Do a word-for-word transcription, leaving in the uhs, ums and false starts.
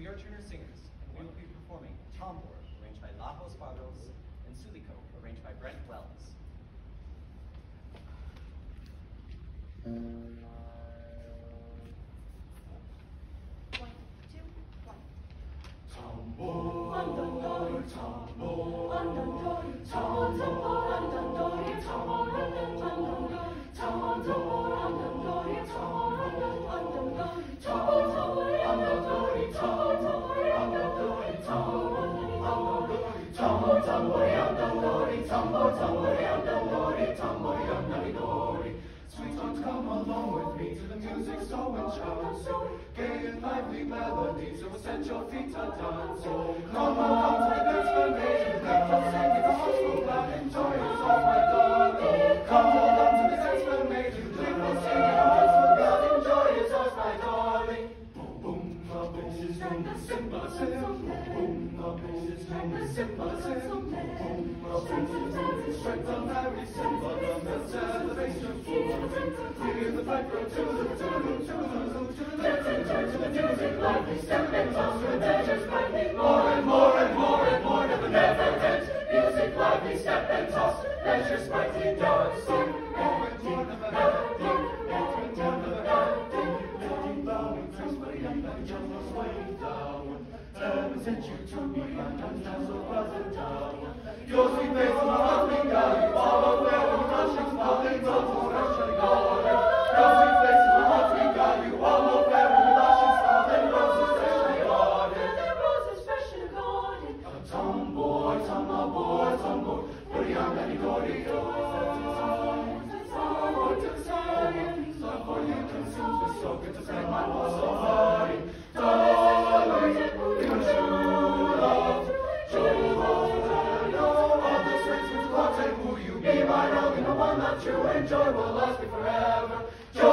are Turner Singers, and we will be performing Tambor, arranged by Lajos Barros, and Suliko, arranged by Brent Wells. One, two, one. Tambor, andandori, tambor, andandori, tambor, andandori, tambor, andandori, tambor, andandori, tambor, andandori, tambor, andandori, tambor, andandori, tambor, andandori, tambor, tambor, andandori, tambor, tambor, andandori, tambor, andandori. Sweetheart, come along with me to the music so enchanting. Gay and lively melodies will set your feet a dancing. Come along to the dance formation, let us sing in the house full loud, enjoy yourself, my darling. Come along to the dance formation, let us sing in the house full loud, enjoy yourself, my darling. Boom, boom, a bitches from the simba sim. Boom, a bitches from the simba sim. Boom, a bitches strength of Mary Simba, the celebration full. Hear the pipe go toodle, toodle, toodle, toodle. Let's enjoy to the music like we step and toss with pleasures brightly. More and more and more and more, never, never ends. Music like we step and toss, pleasure sprightly dancing. More and more, never, never end. More and more, never end. Lady bowing gracefully up and just a swaying down. Heaven sent you to me, and I'm so brother down. Your sweet face on my heart, we got you all aware when you rushing, falling, don't rushing, garden. Your sweet face on my heart, we got you all aware when you rushing, falling, roses fresh in the garden. The roses fresh in the garden. Tambor, tambor, tambor, puri andani gori yo. Tambor to sing, tambor you consume me so good to sing my voice so high. Darling, you true love, true love, all the strings which God take, will you be my own? The one that you enjoy will last me forever.